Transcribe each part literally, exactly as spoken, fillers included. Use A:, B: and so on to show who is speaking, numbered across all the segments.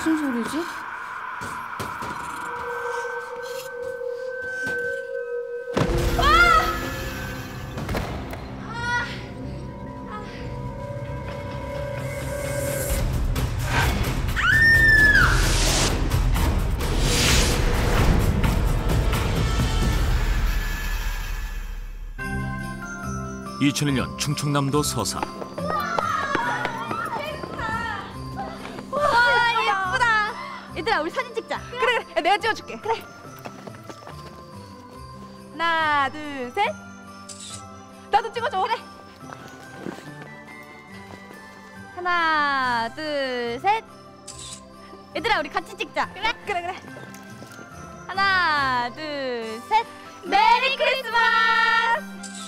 A: 무슨 소리지?
B: 이천일 년 충청남도 서사.
C: 와 예쁘다. 얘들아 우리 사진 찍자.
A: 그래 그래 내가 찍어줄게. 그래. 하나 둘 셋. 나도 찍어줘. 그래.
C: 하나 둘 셋. 얘들아 우리 같이 찍자.
A: 그래 그래 그래.
C: 하나 둘 셋. 메리 크리스마스.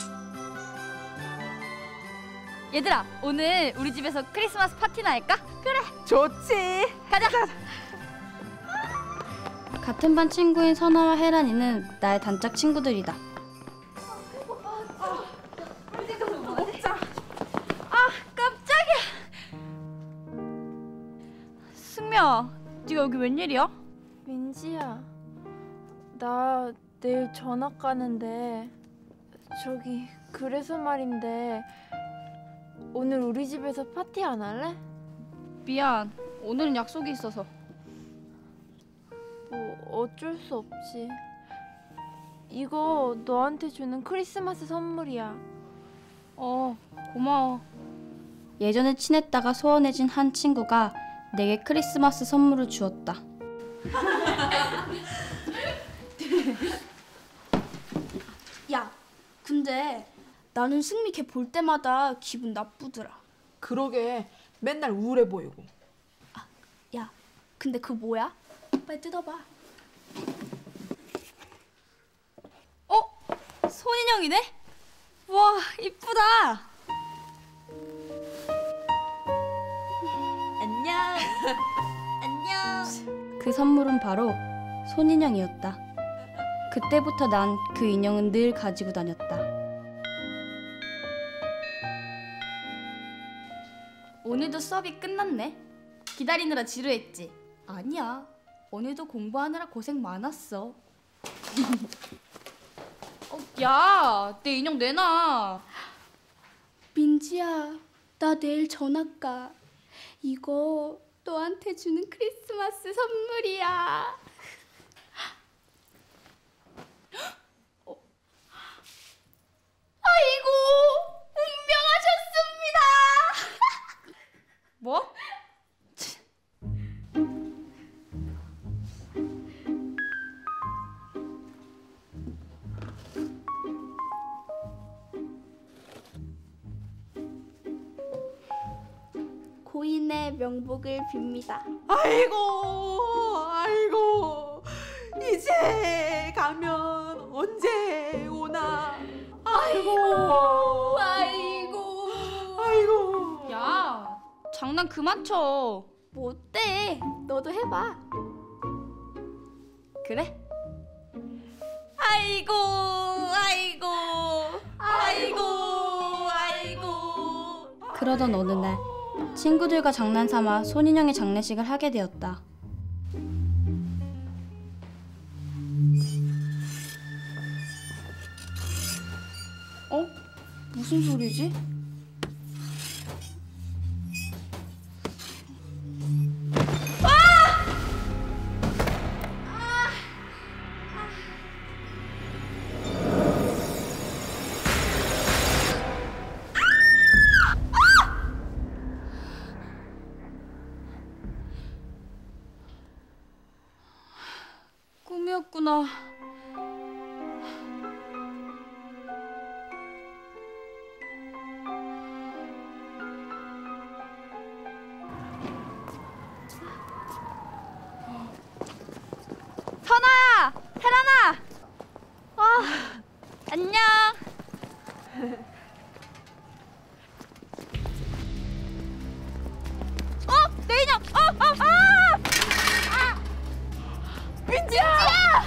C: 얘들아 오늘 우리 집에서 크리스마스 파티나 할까? 그래
A: 좋지.
C: 가자.
D: 같은 반 친구인 선아와 혜란이는 나의 단짝 친구들이다.
C: 아 깜짝이야. 승미야 네가 여기 웬일이야?
E: 민지야, 나 내일 전학 가는데 저기 그래서 말인데 오늘 우리 집에서 파티 안 할래?
D: 미안, 오늘은 약속이 있어서.
E: 뭐 어쩔 수 없지. 이거 너한테 주는 크리스마스 선물이야.
D: 어, 고마워. 예전에 친했다가 소원해진 한 친구가 내게 크리스마스 선물을 주었다.
F: 야, 근데 나는 승미 걔 볼 때마다 기분 나쁘더라.
A: 그러게 맨날 우울해 보이고.
F: 야, 근데 그거 뭐야? 빨리 뜯어봐.
C: 어? 손인형이네? 와 이쁘다. 안녕. 안녕.
D: 그 선물은 바로 손인형이었다. 그때부터 난 그 인형은 늘 가지고 다녔다.
F: 오늘도 수업이 끝났네. 기다리느라 지루했지? 아니야. 오늘도 공부하느라 고생 많았어.
D: 어, 야, 내 인형 내놔.
F: 민지야, 나 내일 전학 가. 이거 너한테 주는 크리스마스 선물이야. 어. 아이고, 운명하셨습니다.
D: 뭐?
F: 고인의 명복을 빕니다.
A: 아이고 아이고 이제 가면 언제 오나. 아이고
F: 아이고.
A: 아이고.
D: 야, 장난 그만 쳐.
F: 뭐 어때? 너도 해봐.
D: 그래?
C: 아이고 아이고 아이고 아이고.
D: 그러던 어느 날 친구들과 장난삼아 손인형의 장례식을 하게 되었다.
F: 어? 무슨 소리지?
D: 꿈이었구나.
C: 선아야! 혜란아! 아, 안녕. 어? 내 인형! 어! 어! 아! 아! 민지야!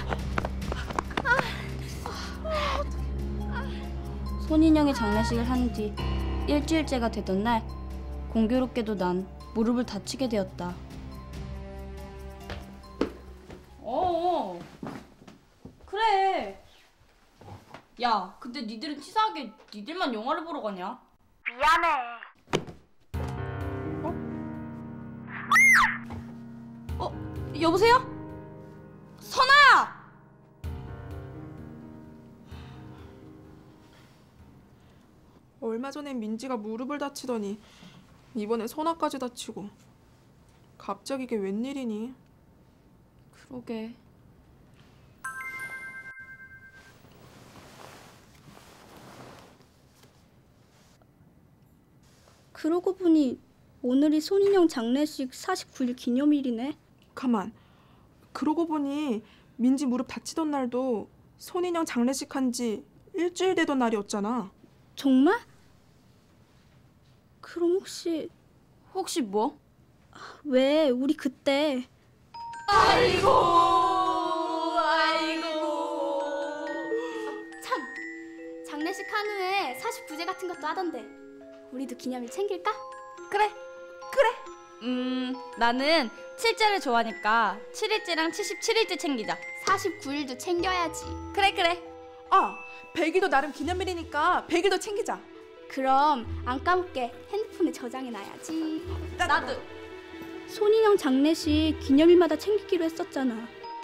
D: 손인형의 장례식을 한 뒤 일주일째가 되던 날 공교롭게도 난 무릎을 다치게 되었다. 야, 근데 니들은 치사하게 니들만 영화를 보러 가냐? 미안해. 어? 어? 여보세요? 선아야!
G: 얼마 전엔 민지가 무릎을 다치더니 이번에 손아까지 다치고. 갑자기 이게 웬일이니?
D: 그러게.
F: 그러고 보니 오늘이 손인영 장례식 사십구 일 기념일이네.
G: 가만. 그러고 보니 민지 무릎 다치던 날도 손인영 장례식 한 지 일주일 되던 날이었잖아.
F: 정말? 그럼 혹시
D: 혹시 뭐?
F: 왜 우리 그때
D: 아이고, 아이고.
F: 참! 장례식 한 후에 사십구 제 같은 것도 하던데 우리도 기념일 챙길까?
D: 그래, 그래. 음, 나는 칠자를 좋아하니까 칠 일째랑 칠십칠 일째 챙기자.
F: 사십구 일도 챙겨야지.
D: 그래, 그래.
G: 아, 백 일도 나름 기념일이니까 백 일도 챙기자.
F: 그럼 안 까먹게 핸드폰에 저장해놔야지.
D: 나도.
F: 손인영 장례식 기념일마다 챙기기로 했었잖아.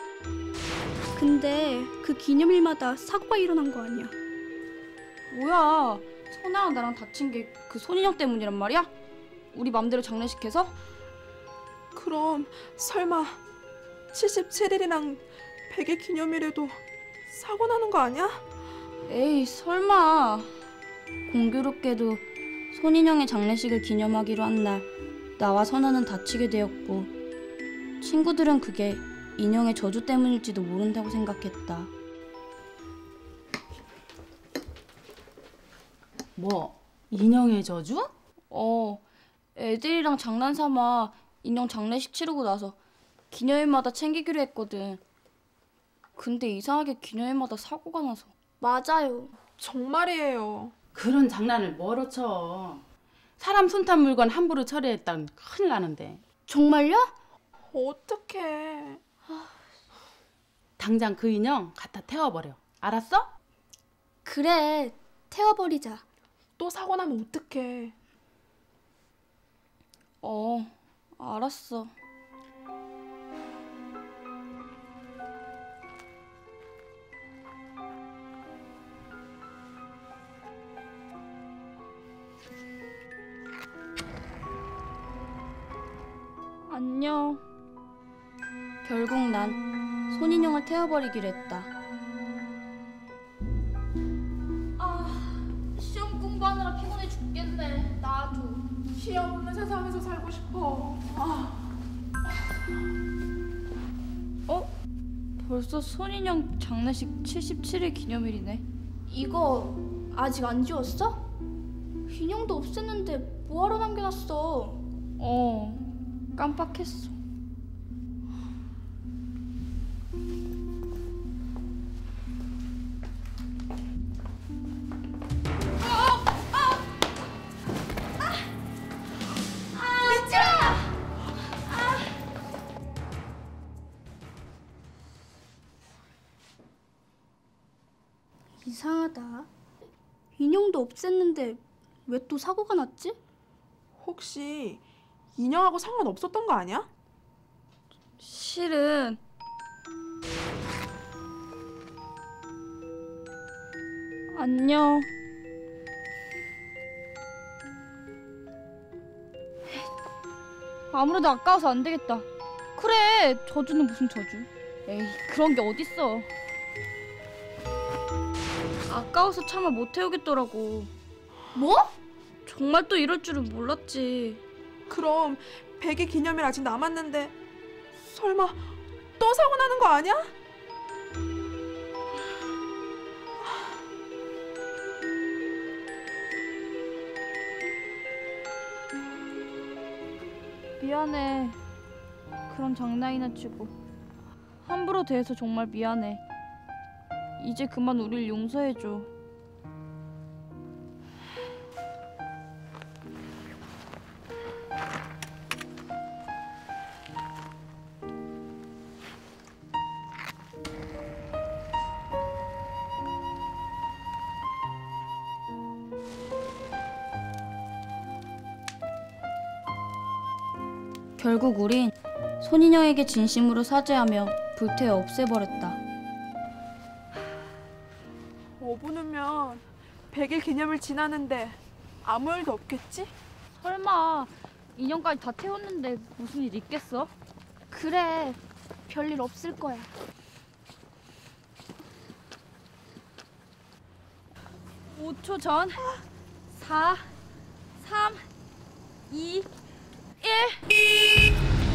F: 근데 그 기념일마다 사고가 일어난 거 아니야?
D: 뭐야, 선아랑 나랑 다친 게 그 손인영 때문이란 말이야? 우리 맘대로 장례식해서?
G: 그럼 설마 칠십칠 일이랑 백 일 기념일에도 사고 나는 거 아니야?
D: 에이, 설마. 공교롭게도 손인영의 장례식을 기념하기로 한 날 나와 선아는 다치게 되었고 친구들은 그게 인형의 저주 때문일지도 모른다고 생각했다.
H: 뭐? 인형의 저주?
D: 어, 애들이랑 장난삼아 인형 장례식 치르고 나서 기념일마다 챙기기로 했거든. 근데 이상하게 기념일마다 사고가 나서.
F: 맞아요.
G: 정말이에요.
H: 그런 장난을 뭐로 쳐? 사람 손탄 물건 함부로 처리했다면 큰일 나는데.
F: 정말요?
G: 어떡해.
H: 당장 그 인형 갖다 태워버려. 알았어?
F: 그래, 태워버리자.
G: 또 사고 나면 어떡해.
D: 어, 알았어. 안녕. 결국 난 손인영을 태워버리기로 했다. 아, 시험 공부하느라 피곤해 죽겠네. 나도.
G: 시험 없는 세상에서 살고 싶어. 아.
D: 어? 벌써 손인영 장례식 칠십칠 일 기념일이네.
F: 이거 아직 안 지웠어? 인형도 없앴는데 뭐하러 남겨놨어?
D: 어, 깜빡했어.
F: 이상하다. 인형도 없앴는데 왜 또 사고가 났지?
G: 혹시 인형하고 상관없었던 거 아니야?
D: 실은 안녕. 아무래도 아까워서 안 되겠다. 그래, 저주는 무슨 저주. 에이, 그런 게 어딨어. 아까워서 차마 못 태우겠더라고.
F: 뭐?
D: 정말 또 이럴 줄은 몰랐지.
G: 그럼 백 일 기념일 아직 남았는데 설마 또 사고 나는 거 아니야?
D: 미안해. 그런 장난이나 치고 함부로 대해서 정말 미안해. 이제 그만 우릴 용서해줘. 결국 우린 손인영에게 진심으로 사죄하며 불태워 없애버렸다.
G: 오 분 후면 백 일 기념일 지나는데 아무 일도 없겠지?
C: 설마 인형까지 다 태웠는데 무슨 일 있겠어?
F: 그래, 별일 없을 거야.
C: 오 초 전. 사, 삼, 이, 일.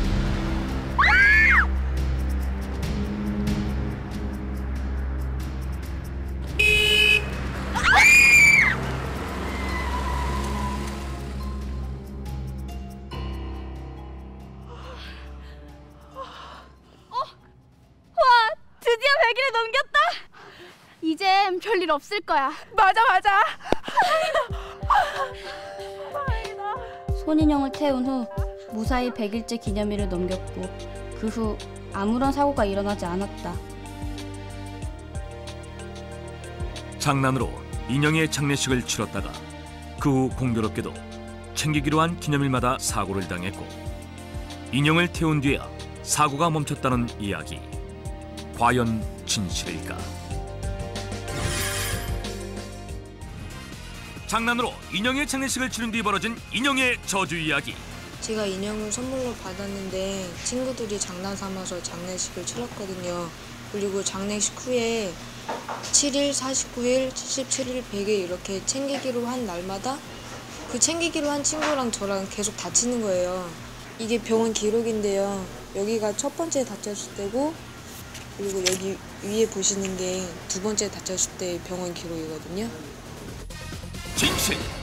F: 드디어 백 일을 넘겼다. 이젠 별일 없을 거야.
G: 맞아 맞아.
D: 손인영을 태운 후 무사히 백 일째 기념일을 넘겼고 그 후 아무런 사고가 일어나지 않았다.
B: 장난으로 인형의 장례식을 치렀다가 그 후 공교롭게도 챙기기로 한 기념일마다 사고를 당했고 인형을 태운 뒤에야 사고가 멈췄다는 이야기. 과연 진실일까? 장난으로 인형의 장례식을 치른 뒤 벌어진 인형의 저주 이야기.
I: 제가 인형을 선물로 받았는데 친구들이 장난 삼아서 장례식을 치렀거든요. 그리고 장례식 후에 칠 일, 사십구 일, 칠십칠 일, 백 일 이렇게 챙기기로 한 날마다 그 챙기기로 한 친구랑 저랑 계속 다치는 거예요. 이게 병원 기록인데요. 여기가 첫 번째 다쳤을 때고 그리고 여기 위에 보시는 게 두 번째 다쳤을 때 병원 기록이거든요.
B: 진실